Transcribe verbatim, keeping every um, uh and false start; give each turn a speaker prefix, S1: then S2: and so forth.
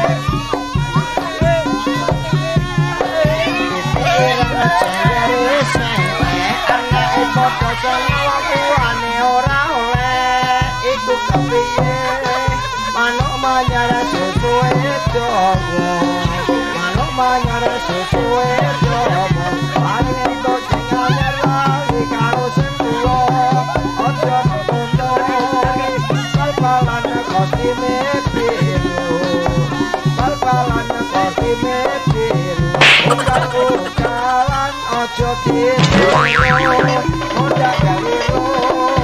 S1: Manuk manyar sesuai jowo, manuk manyar sesuai jowo. Angin tok sing anyar lali karo sing tuwa, aja nuntut bal-balan kostime biru, bal-balan kostime biru. Ugal-ugalan aja ditiru, udah keliru.